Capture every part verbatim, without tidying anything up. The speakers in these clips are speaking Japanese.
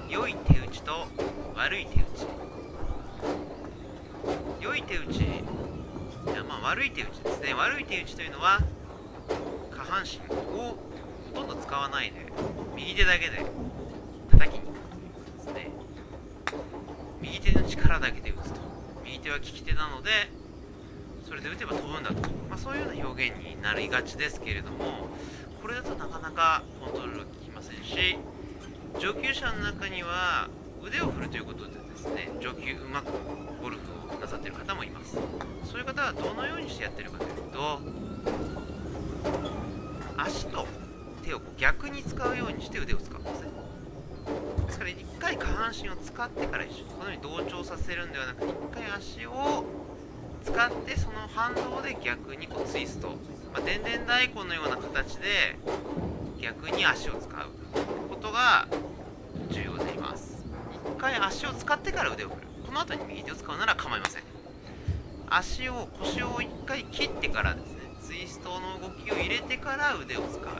良い手打ちと悪い手打ち。良い手打ち、いやまあ悪い手打ちですね。悪い手打ちというのは下半身をほとんど使わないで右手だけで叩きに行くですね。右手の力だけで打つと。右手は利き手なのでそれで打てば飛ぶんだと、まあ、そういうような表現になりがちですけれども、これだとなかなかコントロールが効きませんし、上級者の中には腕を振るということでですね、上級うまくゴルフをなさっている方もいます。そういう方はどのようにしてやってるかというと、足と手を逆に使うようにして腕を使うんですね。ですからいっかい下半身を使ってから一緒にこのように同調させるんではなくて、いっかい足を使ってその反動で逆にこうツイスト、まあ、でんでん太鼓のような形で逆に足を使うことが重要になります。いっかい足を使ってから腕を振る。この後に右手を使うなら構いません。足を腰をいっかい切ってからですね、ツイストの動きを入れてから腕を使う。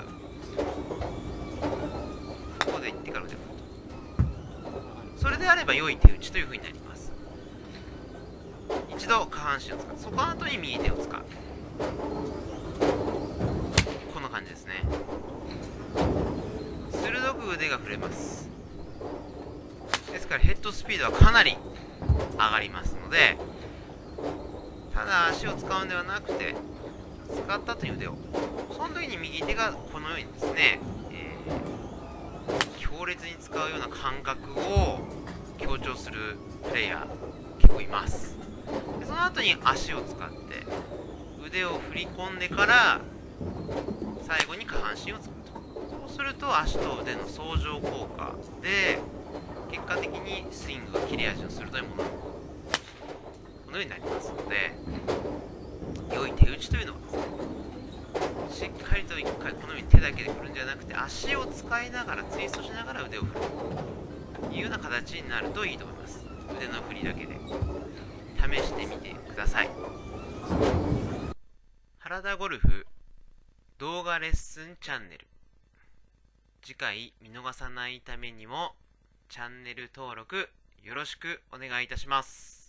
ここで行ってから腕を振ると。それであれば良い手打ちという風になります。一度下半身を使う。その後に右手を使う。こんな感じですね。鋭く腕が振れます。ですからヘッドスピードはかなり上がりますので、ただ足を使うんではなくて、使った後に腕を、その時に右手がこのようにですね、えー、強烈に使うような感覚を強調するプレイヤー結構います。でその後に足を使って腕を振り込んでから最後に下半身を使うと。そうすると足と腕の相乗効果で結果的にスイングが切れ味の鋭いもの、このようになりますので、良い手打ちというのはしっかりといっかいこのように手だけで振るんじゃなくて、足を使いながらツイストしながら腕を振るというような形になるといいと思います。腕の振りだけで試してみてください。原田ゴルフ動画レッスンチャンネル、次回見逃さないためにもチャンネル登録よろしくお願いいたします。